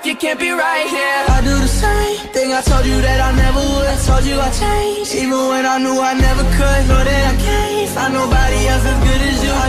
if you can't be right here. I do the same thing I told you that I never would. I told you I changed, even when I knew I never could. Know that I can't find nobody else as good as you.